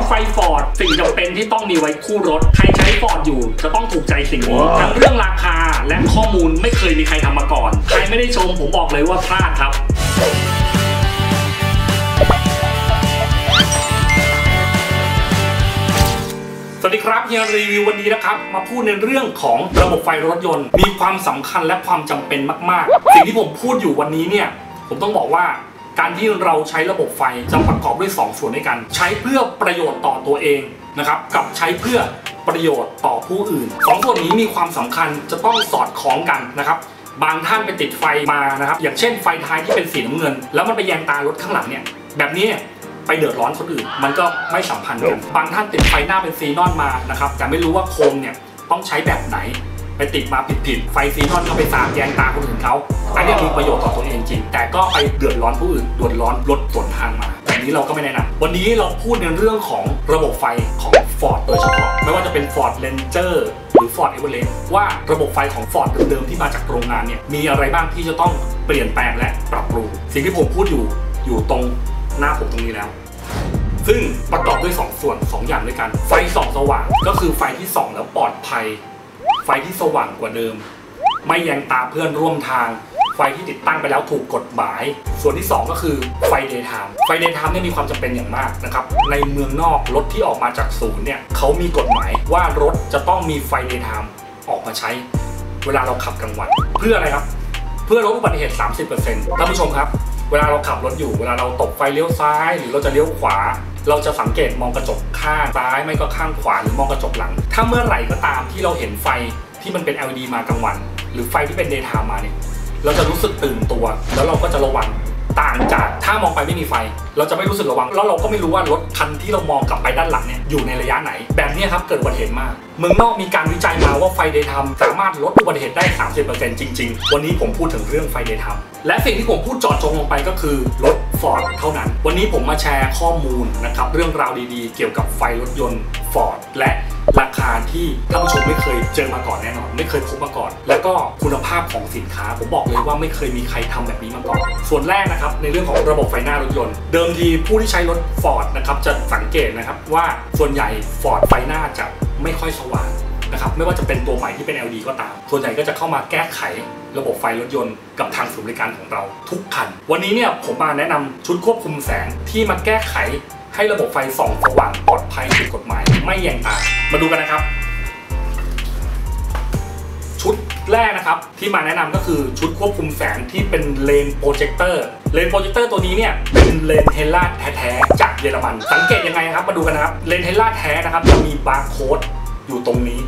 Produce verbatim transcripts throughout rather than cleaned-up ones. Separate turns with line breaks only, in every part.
ไฟฟอร์ดสิ่งจำเป็นที่ต้องมีไว้คู่รถใครใช้ฟอร์ดอยู่จะต้องถูกใจสิ่งนี้ทั้งเรื่องราคาและข้อมูลไม่เคยมีใครทำมาก่อนใครไม่ได้ชมผมบอกเลยว่าพลาดครับสวัสดีครับเฮียรีวิววันนี้นะครับมาพูดในเรื่องของระบบไฟรถยนต์มีความสำคัญและความจำเป็นมากๆสิ่งที่ผมพูดอยู่วันนี้เนี่ยผมต้องบอกว่าการที่เราใช้ระบบไฟจะประกอบด้วยสองส่วนด้วยกันใช้เพื่อประโยชน์ต่อตัวเองนะครับกับใช้เพื่อประโยชน์ต่อผู้อื่นสองส่วนนี้มีความสำคัญจะต้องสอดคล้องกันนะครับบางท่านไปติดไฟมานะครับอย่างเช่นไฟท้ายที่เป็นสีน้ำเงินแล้วมันไปแยงตารถข้างหลังเนี่ยแบบนี้ไปเดือดร้อนคนอื่นมันก็ไม่สัมพันธ์กันบางท่านติดไฟหน้าเป็นซีนอนมานะครับแต่ไม่รู้ว่าโคมเนี่ยต้องใช้แบบไหนไปติดมาผิดๆไฟซีนอนก็ไปสาดแยงตาคนอื่นเขาอันนี้มีประโยชน์ต่อตัวเองจริงแต่ก็ไปเดือดร้อนผู้อื่นเดือดร้อนรถสวนทางมาแบบนี้เราก็ไม่แนะนำวันนี้เราพูดในเรื่องของระบบไฟของ Ford โดยเฉพาะไม่ว่าจะเป็น Ford Ranger หรือ Ford Everest ว่าระบบไฟของ Ford เดิมๆที่มาจากโรงงานเนี่ยมีอะไรบ้างที่จะต้องเปลี่ยนแปลงและปรับปรุงสิ่งที่ผมพูดอยู่อยู่ตรงหน้าผมตรงนี้แล้วซึ่งประกอบด้วยสองส่วนสองอย่างด้วยกันไฟส่องสว่างก็คือไฟที่ส่องแล้วปลอดภัยไฟที่สว่างกว่าเดิมไม่แยงตาเพื่อนร่วมทางไฟที่ติดตั้งไปแล้วถูกกฎหมายส่วนที่สองก็คือไฟเดย์ไทม์ไฟเดย์ไทม์เนี่ยมีความจำเป็นอย่างมากนะครับในเมืองนอกรถที่ออกมาจากศูนย์เนี่ยเขามีกฎหมายว่ารถจะต้องมีไฟเดย์ไทม์ออกมาใช้เวลาเราขับกลางวันเพื่ออะไรครับเพื่อลดอุบัติเหตุ สามสิบเปอร์เซ็นต์ ท่านผู้ชมครับเวลาเราขับรถอยู่เวลาเราตบไฟเลี้ยวซ้ายหรือเราจะเลี้ยวขวาเราจะสังเกตมองกระจกข้างซ้ายไม่ก็ข้างขวาหรือมองกระจกหลังถ้าเมื่อไหร่ก็ตามที่เราเห็นไฟที่มันเป็น แอล อี ดี มากลางวันหรือไฟที่เป็น Daytime มาเนี่ยเราจะรู้สึกตื่นตัวแล้วเราก็จะระวังต่างจากถ้ามองไปไม่มีไฟเราจะไม่รู้สึกระวังแล้วเราก็ไม่รู้ว่ารถคันที่เรามองกลับไปด้านหลังเนี่ยอยู่ในระยะไหนแบบนี้ครับเกิดอุบัติเหตุมากเมืองนอกมีการวิจัยมาว่าไฟ Daytime สามารถลดอุบัติเหตุได้ สามสิบเปอร์เซ็นต์ จริงๆวันนี้ผมพูดถึงเรื่องไฟ Daytime และสิ่งที่ผมพูดเจาะจงลงไปก็คือรถ Ford เท่านั้นวันนี้ผมมาแชร์ข้อมูลนะครับเรื่องราวดีๆเกี่ยวกับไฟรถยนต์ Ford และราคาที่ท่านผู้ชมไม่เคยเจอมาก่อนแน่นอนไม่เคยพบมาก่อนแล้วก็คุณภาพของสินค้าผมบอกเลยว่าไม่เคยมีใครทำแบบนี้มาก่อนส่วนแรกนะครับในเรื่องของระบบไฟหน้ารถยนต์เดิมทีผู้ที่ใช้รถ Ford นะครับจะสังเกตนะครับว่าส่วนใหญ่ Ford ไฟหน้าจะไม่ค่อยสว่างนะครับไม่ว่าจะเป็นตัวใหม่ที่เป็น แอล อี ดี ก็ตามส่วนใหญ่ก็จะเข้ามาแก้ไขระบบไฟรถยนต์กับทางศูนย์บริการของเราทุกคันวันนี้เนี่ยผมมาแนะนำชุดควบคุมแสงที่มาแก้ไขให้ระบบไฟส่องสว่างปลอดภัยถูกกฎหมายไม่แยงตามาดูกันนะครับชุดแรกนะครับที่มาแนะนำก็คือชุดควบคุมแสงที่เป็นเลนโปรเจคเตอร์เลนโปรเจคเตอร์ตัวนี้เนี่ยเป็นเลนเทล่าแท้ๆจากเยอรมันสังเกตยังไงครับมาดูกันนะครับเลนเทล่าแท้นะครับจะมีบาร์โค้ดอยู่ตรงนี้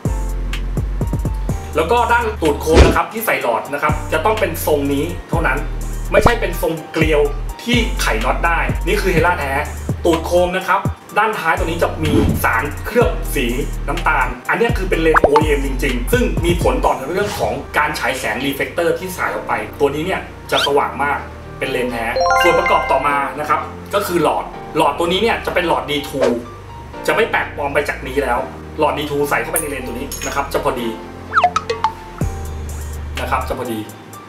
แล้วก็ด้านตูดโคมนะครับที่ใส่หลอดนะครับจะต้องเป็นทรงนี้เท่านั้นไม่ใช่เป็นทรงเกลียวที่ไขน็อตได้นี่คือเทล่าแท้ตูดโคมนะครับด้านท้ายตัวนี้จะมีสารเคลือบสีน้ำตาลอันนี้คือเป็นเลน โอ อี เอ็ม จริงๆซึ่งมีผลต่อในเรื่องของการฉายแสงรีเฟลคเตอร์ที่ฉายออกไปตัวนี้เนี่ยจะสว่างมากเป็นเลนแท้ส่วนประกอบต่อมานะครับก็คือหลอดหลอดตัวนี้เนี่ยจะเป็นหลอด ดี ทู จะไม่แปลกปลอมไปจากนี้แล้วหลอด ดี ทู ใส่เข้าไปในเลนตัวนี้นะครับจะพอดีนะครับจะพอดี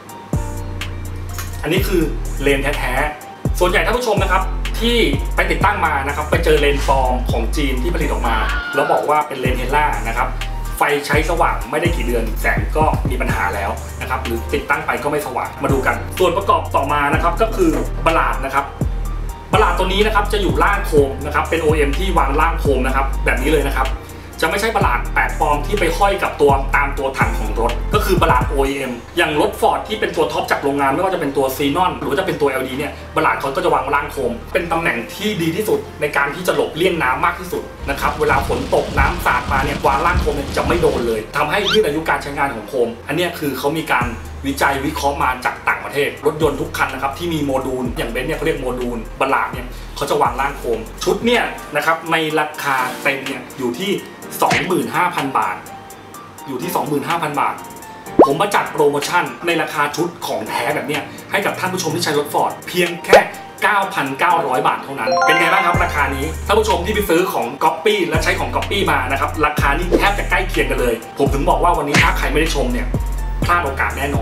อันนี้คือเลนแท้ๆส่วนใหญ่ท่านผู้ชมนะครับที่ไปติดตั้งมานะครับไปเจอเลนปลอมของจีนที่ผลิตออกมาแล้วบอกว่าเป็นเลนเทล่านะครับไฟใช้สว่างไม่ได้กี่เดือนแสงก็มีปัญหาแล้วนะครับหรือติดตั้งไปก็ไม่สว่างมาดูกันส่วนประกอบต่อมานะครับก็คือบลาดนะครับบลาดตัวนี้นะครับจะอยู่ล่างโคมนะครับเป็น โอ อี เอ็ม ที่วางล่างโคมนะครับแบบนี้เลยนะครับจะไม่ใช่บลาดแปดปลอมที่ไปห้อยกับตัวตามตัวถังของรถก็คือบลาด โอ อี เอ็ม อย่างรถ Ford ที่เป็นตัวท็อปจากโรงงานไม่ว่าจะเป็นตัวซีนอนหรือว่าจะเป็นตัว แอล อี ดี เนี่ยบลาดเขาก็จะวางล่างโคมเป็นตำแหน่งที่ดีที่สุดในการที่จะหลบเลี่ยงน้ำมากที่สุดนะครับเวลาฝนตกน้ำสาดมาเนี่ยวางล่างโคมเนี่ยจะไม่โดนเลยทำให้ยืดอายุการใช้งานของโคมอันนี้คือเขามีการวิจัยวิเคราะห์มาจากต่างประเทศรถยนต์ทุกคันนะครับที่มีโมดูลอย่างเบนซ์เนี่ยเขาเรียกโมดูลบลาดเนี่ยเขาจะวางล่างโคมชุดเนี่ยนะครับในราคาเต็มเนี่ยอยู่ที่ สองหมื่นห้าพัน บาทอยู่ที่ สองหมื่นห้าพัน บาทผมมาจัดโปรโมชั่นในราคาชุดของแท้แบบเนี้ยให้กับท่านผู้ชมที่ใช้รถ Ford เพียงแค่ เก้าพันเก้าร้อย บาทเท่านั้นเป็นไงบ้างครับราคานี้ท่านผู้ชมที่ไปซื้อของ Copy และใช้ของ Copy มานะครับราคานี้แทบจะใกล้เคียงกันเลยผมถึงบอกว่าวันนี้ถ้าใครไม่ได้ชมเนี่ยพลาดโอกาสแน่นอน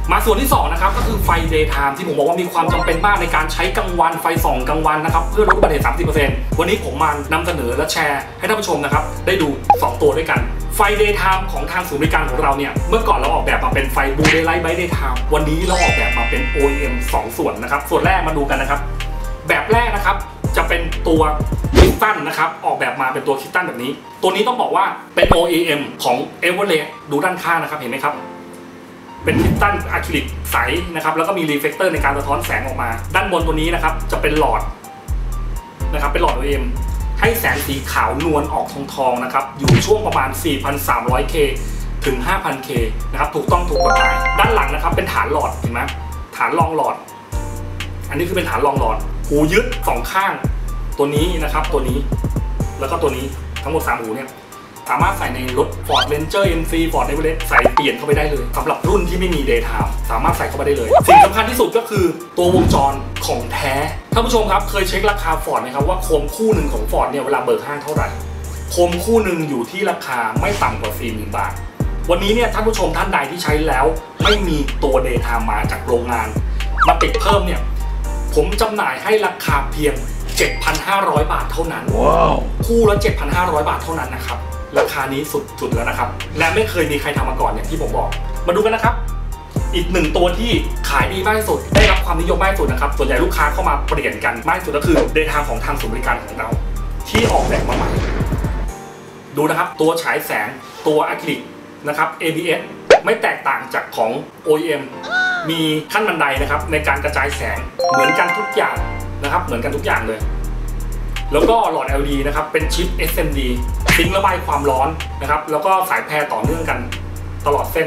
มาส่วนที่สองนะครับก็คือไฟ daytime ที่ผมบอกว่ามีความจำเป็นมากในการใช้กลางวันไฟส่องกลางวันนะครับเพื่อลดอุบัติเหตุ สามสิบเปอร์เซ็นต์ วันนี้ผมมานำเสนอและแชร์ให้ท่านผู้ชมนะครับได้ดูสองตัวด้วยกันไฟ daytime ของทางศูนย์บริการของเราเนี่ยเมื่อก่อนเราออกแบบมาเป็นไฟ blue daylight bright daytime วันนี้เราออกแบบมาเป็น โอ อี เอ็ม สองส่วนนะครับส่วนแรกมาดูกันนะครับแบบแรกนะครับจะเป็นตัวคิสตันนะครับออกแบบมาเป็นตัวคิสตันแบบนี้ตัวนี้ต้องบอกว่าเป็น โอ อี เอ็ม ของ Everest ดูด้านข้างนะครับเห็นไหมครับเป็นคิสตันอะคริลิกใสนะครับแล้วก็มีรีเฟลคเตอร์ในการสะท้อนแสงออกมาด้านบนตัวนี้นะครับจะเป็นหลอดนะครับเป็นหลอด โอ อี เอ็ม ให้แสงสีขาวนวลออกทองๆนะครับอยู่ช่วงประมาณ สี่พันสามร้อยเค ถึง ห้าพันเค นะครับถูกต้องถูกกฎหมายด้านหลังนะครับเป็นฐานหลอดเห็นไหมฐานรองหลอดอันนี้คือเป็นฐานรองหลอดหูยึดสองข้างตัวนี้นะครับตัวนี้แล้วก็ตัวนี้ทั้งหมดสามหูเนี่ยสามารถใส่ในรถ Ford Ranger เอ็ม ซี Ford Everest ใส่เปลี่ยนเข้าไปได้เลยสำหรับรุ่นที่ไม่มี Daytime สามารถใส่เข้าไปได้เลยสิ่งสำคัญที่สุดก็คือตัววงจรของแท้ท่านผู้ชมครับเคยเช็คราคา Ford ไหมครับว่าโคมคู่หนึ่งของ Ford เนี่ยเวลาเบิกห้างเท่าไหร่โคมคู่หนึ่งอยู่ที่ราคาไม่ต่ำกว่า สี่หมื่น บาทวันนี้เนี่ยท่านผู้ชมท่านใดที่ใช้แล้วไม่มีตัว Daytime มาจากโรงงานมาติดเพิ่มเนี่ยผมจำหน่ายให้ราคาเพียง เจ็ดพันห้าร้อย บาทเท่านั้น wow. คู่ละ เจ็ดพันห้าร้อย บาทเท่านั้นนะครับราคานี้สุดๆแล้วนะครับและไม่เคยมีใครทำมาก่อนอย่างที่ผมบอกมาดูกันนะครับอีกหนึ่งตัวที่ขายดีมากที่สุดได้รับความนิยมมากที่สุดนะครับส่วนใหญ่ลูกค้าเข้ามาเปลี่ยนกันมากที่สุดก็คือ Daytime ของทางศูนย์บริการของเราที่ออกแบบมาใหม่ดูนะครับตัวฉายแสงตัวอะคริลิกนะครับ เอ บี เอส ไม่แตกต่างจากของ โอ อี เอ็ม มีขั้นบันไดนะครับในการกระจายแสงเหมือนกันทุกอย่างนะครับเหมือนกันทุกอย่างเลยแล้วก็หลอด แอล อี ดี นะครับเป็นชิป เอส เอ็ม ดี ซิงค์ระบายความร้อนนะครับแล้วก็สายแพรต่อเนื่องกันตลอดเส้น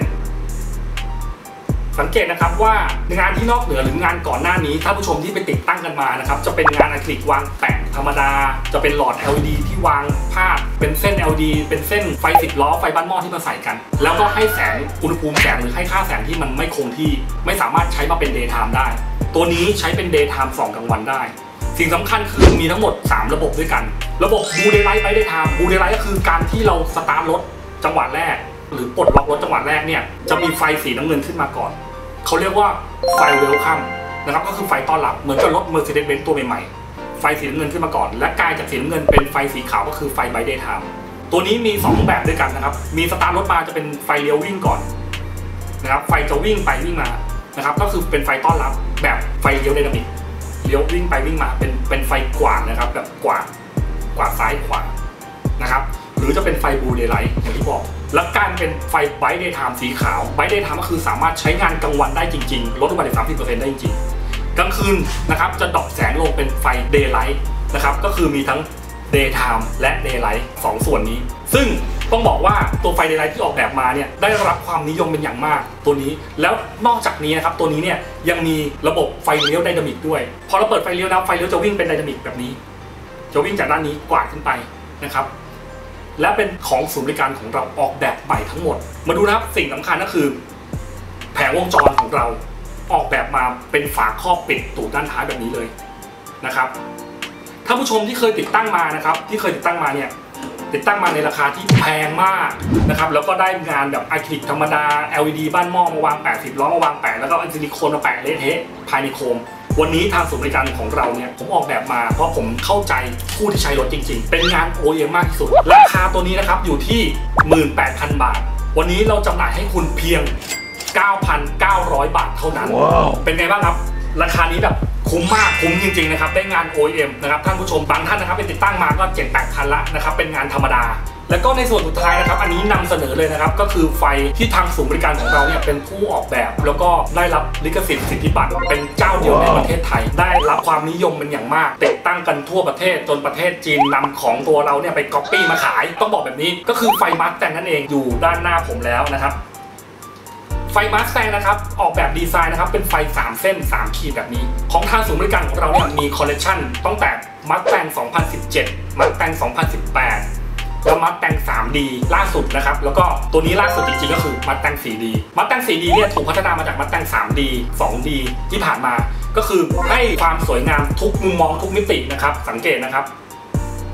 สังเกตนะครับว่างานที่นอกเหนือหรืองานก่อนหน้านี้ท่านผู้ชมที่ไปติดตั้งกันมานะครับจะเป็นงานอะคริลิกวางแปะธรรมดาจะเป็นหลอด แอล อี ดี ที่วางพาดเป็นเส้น แอล อี ดี เป็นเส้นไฟสิบล้อไฟบ้านหม้อที่มาใส่กันแล้วก็ให้แสงอุณหภูมิแสงหรือให้ค่าแสงที่มันไม่คงที่ไม่สามารถใช้มาเป็น Daytime ได้ตัวนี้ใช้เป็น Daytime ส่องกลางวันได้สิ่งสำคัญคือมีทั้งหมดสามระบบด้วยกันระบบ Blue Daylight Bright Daytime Blue Daylight ก็คือการที่เราสตาร์ทรถจังหวะแรกหรือปลดล็อกรถจังหวะแรกเนี่ยจะมีไฟสีน้ำเงินขึ้นมาก่อนเขาเรียกว่าไฟเวลคัมนะครับก็คือไฟต้อนรับเหมือนกับรถ Mercedes-Benz ตัวใหม่ๆไฟสีน้ำเงินขึ้นมาก่อนและกลายจากสีน้ำเงินเป็นไฟสีขาวก็คือไฟ Bright Daytime ตัวนี้มีสองแบบด้วยกันนะครับมีสตาร์ทรถมาจะเป็นไฟเลี้ยววิ่งก่อนนะครับไฟจะวิ่งไปวิ่งมานะครับก็คือเป็นไฟต้อนรับแบบไฟเลี้ยวไดนามิกเลี้ยววิ่งไปวิ่งมาเป็นเป็นไฟกวาดนะครับแบบกวาดกวาดซ้ายขวานะครับหรือจะเป็นไฟ Blue Daylight อย่างที่บอกและการเป็นไฟ Bright Daytime สีขาว Bright Daytime ก็คือสามารถใช้งานกลางวันได้จริงๆลดอุบัติเหตุ สามสิบเปอร์เซ็นต์ ได้จริงๆกลางคืนนะครับจะดรอปแสงลงเป็นไฟ Daylight นะครับก็คือมีทั้ง Daytime และ Daylight สองส่วนนี้ซึ่งต้องบอกว่าตัวไฟ Daylight ที่ออกแบบมาเนี่ยได้รับความนิยมเป็นอย่างมากตัวนี้แล้วนอกจากนี้นะครับตัวนี้เนี่ยยังมีระบบไฟเลี้ยวไดนามิกด้วยพอเราเปิดไฟเลี้ยวนะไฟเลี้ยวจะวิ่งเป็นไดนามิกแบบนี้จะวิ่งจากด้านนี้กวาดขึ้นไปนะครับและเป็นของศูนย์บริการของเราออกแบบใหม่ทั้งหมดมาดูนะครับสิ่งสำคัญก็คือแผงวงจรของเราออกแบบมาเป็นฝาครอบปิดตูดด้านท้ายแบบนี้เลยนะครับท่านผู้ชมที่เคยติดตั้งมานะครับที่เคยติดตั้งมาเนี่ยติดตั้งมาในราคาที่แพงมากนะครับแล้วก็ได้งานแบบอะคริลิกธรรมดา แอล อี ดี บ้านหม้อมาวางแปะสิบล้อมาวางแปะแล้วก็ซิลิโคนมาแปะเละเทะภายในโคมวันนี้ทางศูนย์บริการของเราเนี่ยผมออกแบบมาเพราะผมเข้าใจผู้ที่ใช้รถจริงๆเป็นงาน โอ อี เอ็ม มากที่สุดราคาตัวนี้นะครับอยู่ที่ หนึ่งหมื่นแปดพัน บาทวันนี้เราจำหน่ายให้คุณเพียง เก้าพันเก้าร้อย บาทเท่านั้น wow. เป็นไงบ้างครับราคานี้แบบคุ้มมากคุ้มจริงๆนะครับได้งาน โอ อี เอ็ม นะครับท่านผู้ชมบางท่านนะครับไปติดตั้งมาก็ เจ็ดแปดพันละนะครับเป็นงานธรรมดาแล้วก็ในส่วนสุดท้ายนะครับอันนี้นำเสนอเลยนะครับก็คือไฟที่ทางศูนย์บริการของเราเนี่ยเป็นผู้ออกแบบแล้วก็ได้รับลิขสิทธิ์สิทธิบัตรเป็นเจ้าเดียวในประเทศไทยได้รับความนิยมเป็นอย่างมากติดตั้งกันทั่วประเทศจนประเทศจีนนำของตัวเราเนี่ยไปก๊อปปี้มาขายต้องบอกแบบนี้ก็คือไฟมาสแตงนั่นเองอยู่ด้านหน้าผมแล้วนะครับไฟมาสแตงนะครับออกแบบดีไซน์นะครับเป็นไฟสามเส้นสามขีดแบบนี้ของทางศูนย์บริการของเราเนี่ยมีคอลเลคชันตั้งแต่มาสแตงสองพันสิบเจ็ดมาสแตงสองพันสิบแปดแล้วมาสแตง ทรี ดี ล่าสุดนะครับแล้วก็ตัวนี้ล่าสุดจริงๆก็คือมาสแตง โฟร์ ดี มาสแตง โฟร์ ดี เนี่ยถูกพัฒนามาจากมาสแตง ทรี ดี ทู ดี ที่ผ่านมาก็คือให้ความสวยงามทุกมุมมองทุกมิตินะครับสังเกตนะครับ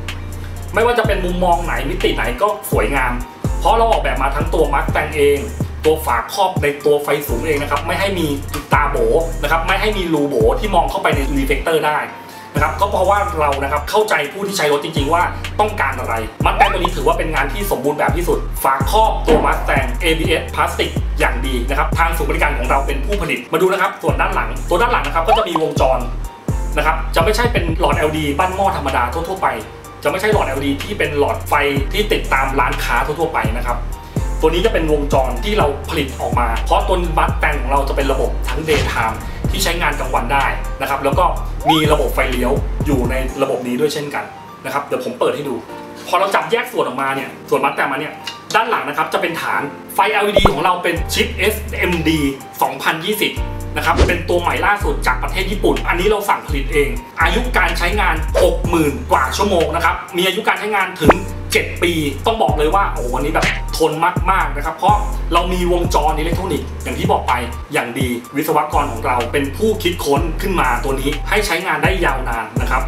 ไม่ว่าจะเป็นมุมมองไหนมิติไหนก็สวยงามเพราะเราออกแบบมาทั้งตัวมาสแตงเองตัวฝาครอบในตัวไฟสูงเองนะครับไม่ให้มีตาโบนะครับไม่ให้มีรูโบที่มองเข้าไปในรีเฟกเตอร์ได้นะครับก็เพราะว่าเรานะครับเข้าใจผู้ที่ใช้รถจริงๆว่าต้องการอะไรมัสแตงตัวนี้ถือว่าเป็นงานที่สมบูรณ์แบบที่สุดฝาครอบตัวมัสแตง เอ บี เอส พลาสติกอย่างดีนะครับทางศูนย์บริการของเราเป็นผู้ผลิตมาดูนะครับส่วนด้านหลังตัวด้านหลังนะครับก็จะมีวงจรนะครับจะไม่ใช่เป็นหลอด แอล อี ดี บ้านหม้อธรรมดาทั่วๆไปจะไม่ใช่หลอด แอล อี ดี ที่เป็นหลอดไฟที่ติดตามร้านค้าทั่วๆไปนะครับตัวนี้จะเป็นวงจรที่เราผลิตออกมาเพราะตัวมัสแตงของเราจะเป็นระบบทั้ง Daytime ที่ใช้งานกลางวันได้นะครับแล้วก็มีระบบไฟเลี้ยวอยู่ในระบบนี้ด้วยเช่นกันนะครับเดี๋ยวผมเปิดให้ดูพอเราจับแยกส่วนออกมาเนี่ยส่วนมัสแตงมาเนี่ยด้านหลังนะครับจะเป็นฐานไฟ แอล อี ดี ของเราเป็นชิป เอส เอ็ม ดี สองพันยี่สิบนะครับเป็นตัวใหม่ล่าสุดจากประเทศญี่ปุ่นอันนี้เราสั่งผลิตเองอายุการใช้งาน หกหมื่น กว่าชั่วโมงนะครับมีอายุการใช้งานถึงเจ็ดปีต้องบอกเลยว่าโอ้วันนี้แบบทนมากๆนะครับเพราะเรามีวงจรอิเล็กทรอนิกส์อย่างที่บอกไปอย่างดีวิศวกรของเราเป็นผู้คิดค้นขึ้นมาตัวนี้ให้ใช้งานได้ยาวนานนะครับ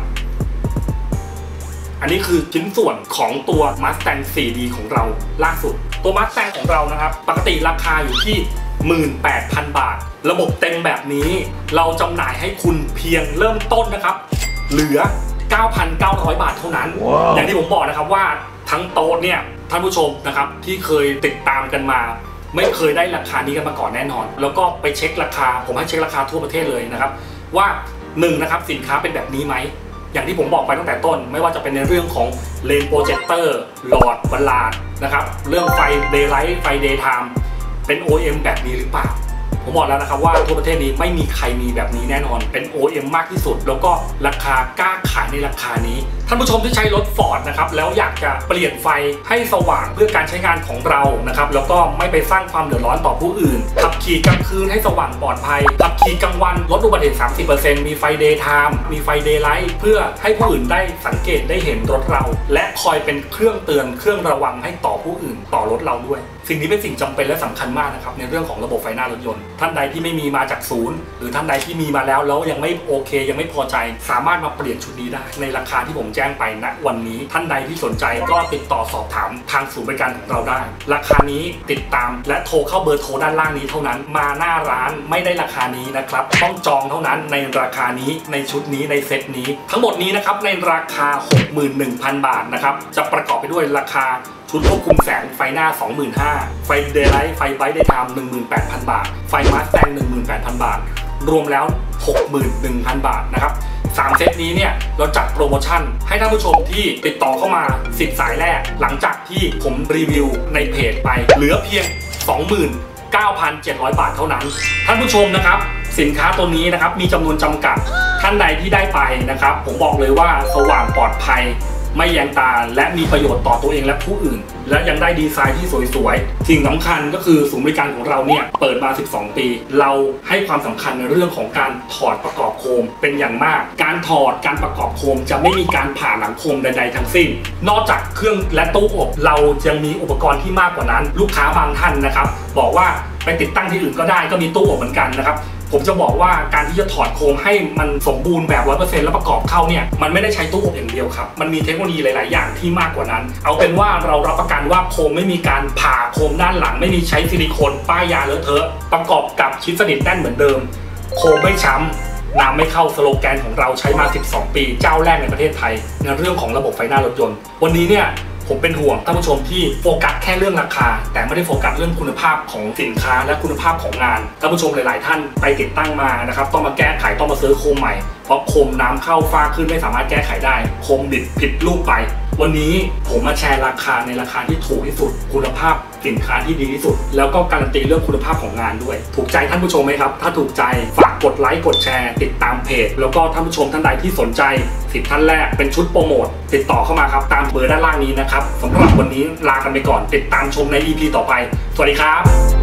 อันนี้คือชิ้นส่วนของตัว Mustang โฟร์ ดี ของเราล่าสุดตัว Mustang ของเรานะครับปกติราคาอยู่ที่ หนึ่งหมื่นแปดพัน บาทระบบเต็มแบบนี้เราจำหน่ายให้คุณเพียงเริ่มต้นนะครับเหลือ เก้าพันเก้าร้อย บาทเท่านั้น wow. อย่างที่ผมบอกนะครับว่าทั้งโต๊ะเนี่ยท่านผู้ชมนะครับที่เคยติดตามกันมาไม่เคยได้ราคานี้กันมาก่อนแน่นอนแล้วก็ไปเช็คราคาผมให้เช็คราคาทั่วประเทศเลยนะครับว่าหนึ่งนะครับสินค้าเป็นแบบนี้ไหมอย่างที่ผมบอกไปตั้งแต่ต้นไม่ว่าจะเป็นในเรื่องของเลนส์โปรเจคเตอร์หลอดบัลลาดนะครับเรื่องไฟเดย์ไลท์ไฟเดย์ไทม์เป็น โอ อี เอ็ม แบบนี้หรือเปล่าผมบอกแล้วนะครับว่าทั่วประเทศนี้ไม่มีใครมีแบบนี้แน่นอนเป็น โอ อี เอ็ม มากที่สุดแล้วก็ราคากล้าขายในราคานี้ท่านผู้ชมที่ใช้รถ Ford นะครับแล้วอยากจะเปลี่ยนไฟให้สว่างเพื่อการใช้งานของเรานะครับแล้วก็ไม่ไปสร้างความเดือดร้อนต่อผู้อื่นขับขี่กลางคืนให้สว่างปลอดภัยขับขี่กลางวันลดอุบัติเหตุ สามสิบเปอร์เซ็นต์ มีไฟ Daytime มีไฟ Daylight เพื่อให้ผู้อื่นได้สังเกตได้เห็นรถเราและคอยเป็นเครื่องเตือนเครื่องระวังให้ต่อผู้อื่นต่อรถเราด้วยสิ่งนี้เป็นสิ่งจำเป็นและสำคัญมากนะครับในเรื่องของระบบไฟหน้ารถยนต์ท่านใดที่ไม่มีมาจากศูนย์หรือท่านใดที่มีมาแล้วแล้วยังไม่โอเคยังไม่พอใจสามารถมาเปลี่ยนชุดนี้ได้ในราคาที่ผมแจ้งไปณวันนี้ท่านใดที่สนใจก็ติดต่อสอบถามทางศูนย์บริการของเราได้ราคานี้ติดตามและโทรเข้าเบอร์โทรด้านล่างนี้เท่านั้นมาหน้าร้านไม่ได้ราคานี้นะครับต้องจองเท่านั้นในราคานี้ในชุดนี้ในเซตนี้ทั้งหมดนี้นะครับในราคา หกหมื่นหนึ่งพัน บาทนะครับจะประกอบไปด้วยราคาชุดควบคุมแสงไฟหน้า สองหมื่นห้าพัน ไฟเดย์ไลท์ไฟไบรท์เดย์ไทม์ หนึ่งหมื่นแปดพัน บาทไฟมาสแตง หนึ่งหมื่นแปดพัน บาทรวมแล้ว หกหมื่นหนึ่งพัน บาทนะครับสามเซตนี้เนี่ยเราจัดโปรโมชั่นให้ท่านผู้ชมที่ติดต่อเข้ามาสิบสายแรกหลังจากที่ผมรีวิวในเพจไปเหลือเพียง สองหมื่นเก้าพันเจ็ดร้อย บาทเท่านั้นท่านผู้ชมนะครับสินค้าตัวนี้นะครับมีจำนวนจำกัดท่านใดที่ได้ไปนะครับผมบอกเลยว่าสว่างปลอดภัยไม่แยงตาและมีประโยชน์ต่อตัวเองและผู้อื่นและยังได้ดีไซน์ที่สวยๆสิ่งสำคัญก็คือศูนย์บริการของเราเนี่ยเปิดมาสิบสองปีเราให้ความสำคัญในเรื่องของการถอดประกอบโคมเป็นอย่างมากการถอดการประกอบโคมจะไม่มีการผ่าหลังโคมใดๆทั้งสิ้นนอกจากเครื่องและตู้อบเรายังมีอุปกรณ์ที่มากกว่านั้นลูกค้าบางท่านนะครับบอกว่าไปติดตั้งที่อื่นก็ได้ก็มีตู้อบเหมือนกันนะครับผมจะบอกว่าการที่จะถอดโคมให้มันสมบูรณ์แบบ ร้อยเปอร์เซ็นต์ แล้วประกอบเข้าเนี่ยมันไม่ได้ใช้ตู้อบอย่างเดียวครับมันมีเทคโนโลยีหลายๆอย่างที่มากกว่านั้นเอาเป็นว่าเรารับประกันว่าโคมไม่มีการผ่าโคมด้านหลังไม่มีใช้ซิลิโคนป้ายยาเลอะเทอะประกอบกับชิดสนิทแน่นเหมือนเดิมโคมไม่ช้ำน้ำไม่เข้าสโลแกนของเราใช้มาสิบสองปีเจ้าแรกในประเทศไทยในเรื่องของระบบไฟหน้ารถยนต์วันนี้เนี่ยผมเป็นห่วงท่านผู้ชมที่โฟกัสแค่เรื่องราคาแต่ไม่ได้โฟกัสเรื่องคุณภาพของสินค้าและคุณภาพของงานท่านผู้ชมหลายๆท่านไปติดตั้งมานะครับต้องมาแก้ไขต้องมาซื้อโคมใหม่เพราะโคมน้ำเข้าฟ้าขึ้นไม่สามารถแก้ไขได้โคมบิดผิดรูปไปวันนี้ผมมาแชร์ราคาในราคาที่ถูกที่สุดคุณภาพสินค้าที่ดีที่สุดแล้วก็การันตีเรื่องคุณภาพของงานด้วยถูกใจท่านผู้ชมไหมครับถ้าถูกใจฝากกดไลค์กดแชร์ติดตามเพจแล้วก็ท่านผู้ชมท่านใดที่สนใจสิบท่านแรกเป็นชุดโปรโมทติดต่อเข้ามาครับตามเบอร์ด้านล่างนี้นะครับสำหรับวันนี้ลากันไปก่อนติดตามชมใน อี พี ต่อไปสวัสดีครับ